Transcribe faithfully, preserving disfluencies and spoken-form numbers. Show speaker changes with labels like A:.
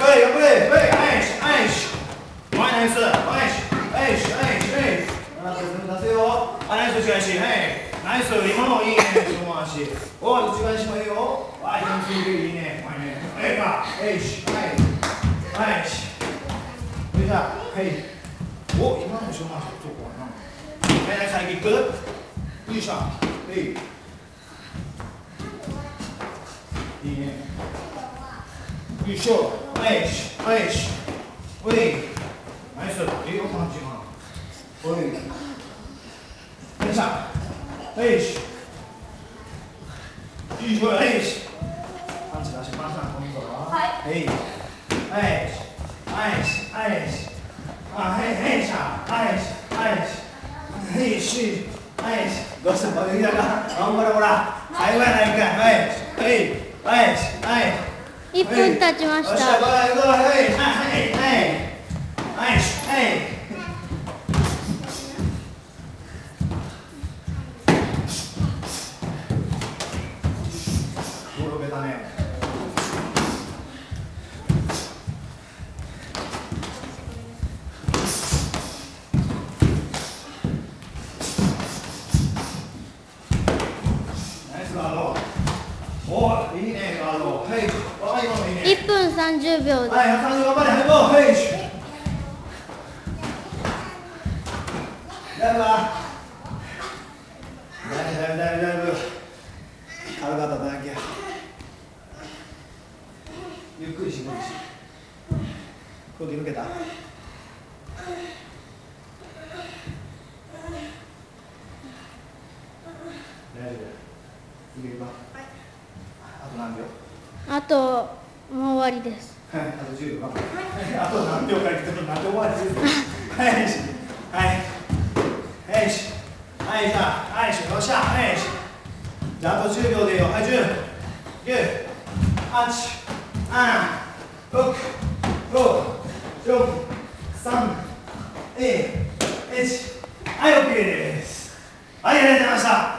A: はい頑張れはいはいしはいしはいナイスはいしはいしはいしはい全部出せよはいナイス内返しはいナイス今のいいねその足おい内返しもいいよはい左ついていいねはいねはいかはいしはいはいしそれじゃあはいお今の後ろ回しそうかなはいナイスサイキックよいしょはいいいねよいしょはいしはいしおいナイスいいよパンチ今おいよいしょはいしよいしょはいしパンチ出しますな今度ははいはいはいしはいしあはいはいしはいしはいしはいしはいしどうしてもできたか頑張れほら最後やないかはいはいはいはい
B: いっぷん経ちました。
A: はいはいはいはいはいボロベだね。ナイスガード。おいいねガード。はい。
B: いっぷんさんじゅうびょうです。
A: はい、さんじゅう頑張れ、はい、もう、はい。だいぶだいぶだいぶだいぶ軽かっただけや。ゆっくりし、ゆっくりし。空気抜けた。大丈夫。いけるか。あと何秒？あ
B: ともう終わりです。
A: はい、あとじゅうびょう。あと何秒か言ってるの、何秒終わりです。はい、はい、はい、はい、じゃあ、はい、よっしゃ、はい、じゃあ、あとじゅうびょうでいいよ。はい、じゅう、きゅう、はち、なな、ろく、ご、よん、さん、に、いち、はい、オッケーです。はい、ありがとうございました。